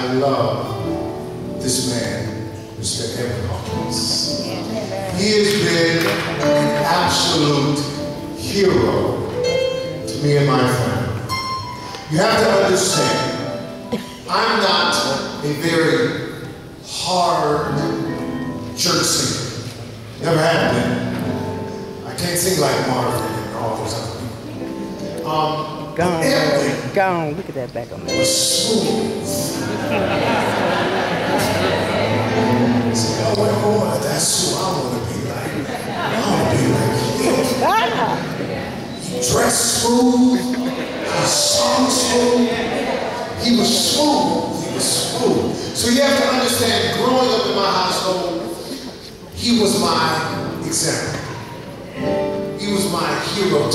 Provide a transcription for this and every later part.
I love this man, Mr. Edwin Hawkins. He has been an absolute hero to me and my family. You have to understand, I'm not a very hard church singer. Never have been. I can't sing like Marvin and all those other people. Go on, look at that back on there. Was smooth. So, oh, that's who I want to be like. I want to be like him. He dressed smooth. He sung smooth. He was smooth. He was smooth. So you have to understand, growing up in my household, he was my example. He was my hero.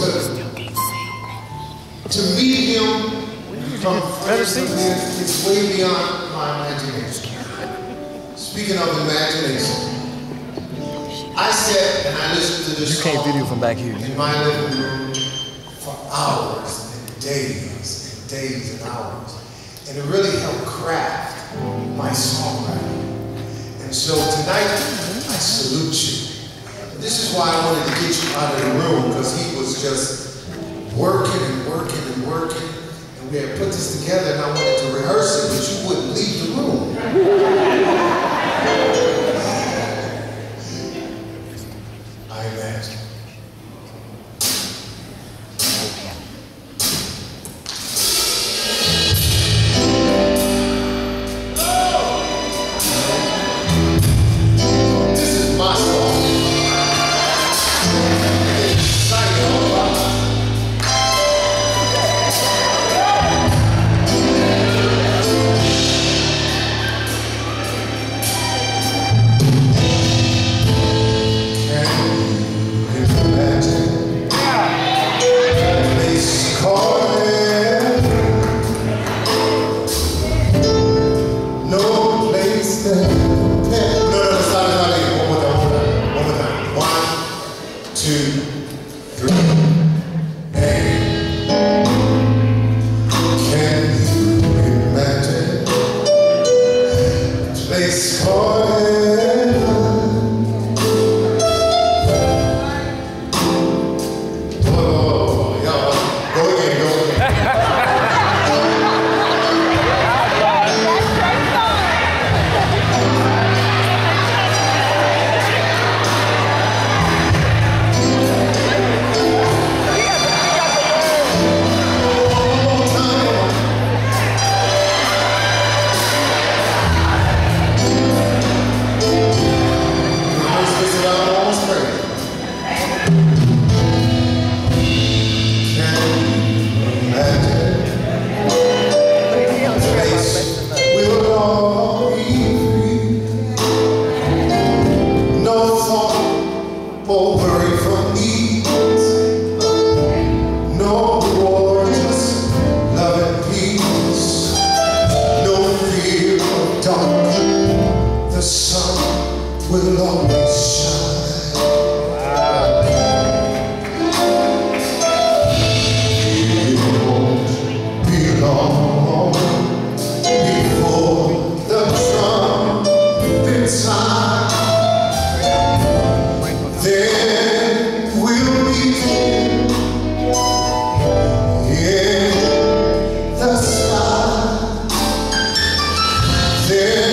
To meet him from it's way beyond my imagination. Speaking of imagination, I sat and I listened to this song video from back here. in my living room for hours and days and days and hours. And it really helped craft my songwriting. And so tonight, I salute you. And this is why I wanted to get you out of the room, because he was just working and working and working, and we had put this together, and I wanted to rehearse it, but you wouldn't leave the room. I imagine. This is my song. The sun will always shine. It won't be long before the trumpet sound. Then we'll begin in the sky. Then